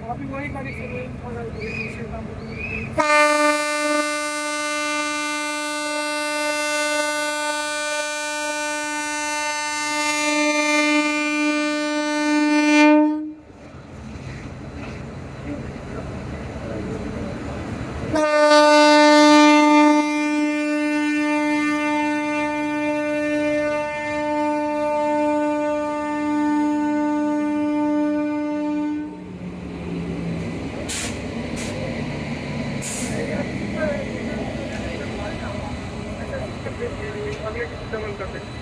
अभी वही गाड़ी डबल कर दे।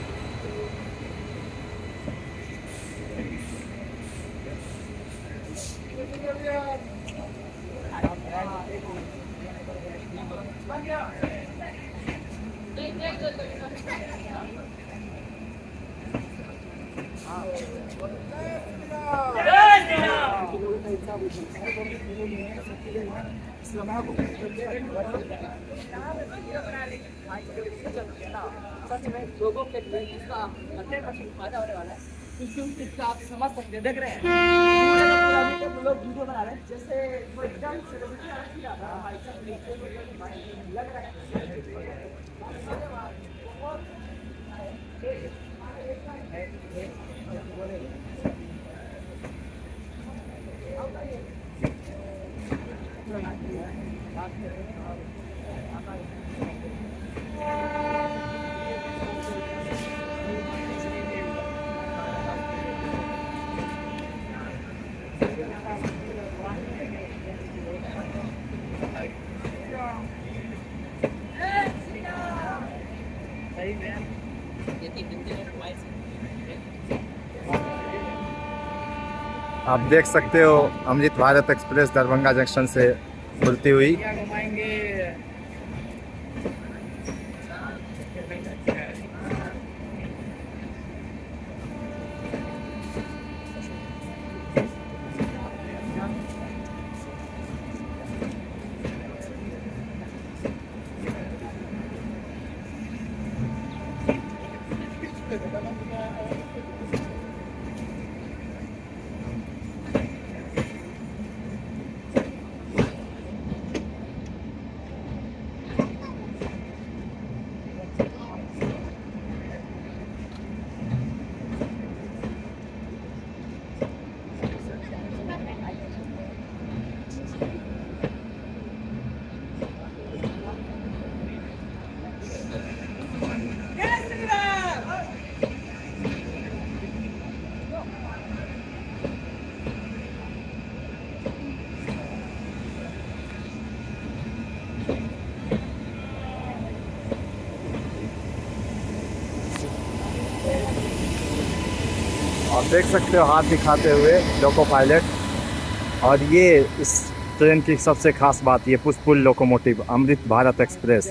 लोगों के इसका 100% फायदा होने वाला है, क्योंकि आप समझ सकते हैं, देख रहे हैं लोग वीडियो बना रहे हैं जैसे एकदम सेलिब्रिटी लग रहा आप देख सकते हो अमृत भारत एक्सप्रेस दरभंगा जंक्शन से खुलती हुई। आप देख सकते हो हाथ दिखाते हुए लोको पायलट। और ये इस ट्रेन की सबसे खास बात, ये push pull locomotive Amrit Bharat express.